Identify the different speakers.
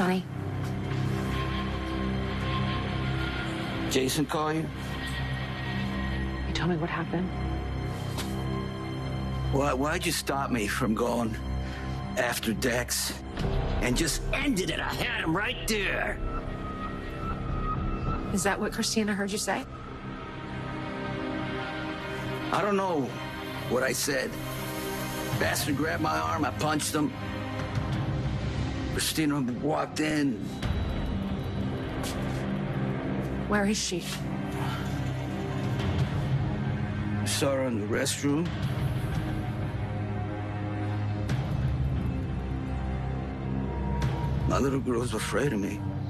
Speaker 1: Sonny.
Speaker 2: Jason call you?
Speaker 1: You tell me what happened.
Speaker 2: Why'd you stop me from going after Dex and just ended it? I had him right there.
Speaker 1: Is that what Christina heard you say?
Speaker 2: I don't know what I said. Bastard grabbed my arm, I punched him. Christina walked in.
Speaker 1: Where is she?
Speaker 2: I saw her in the restroom. My little girl's afraid of me.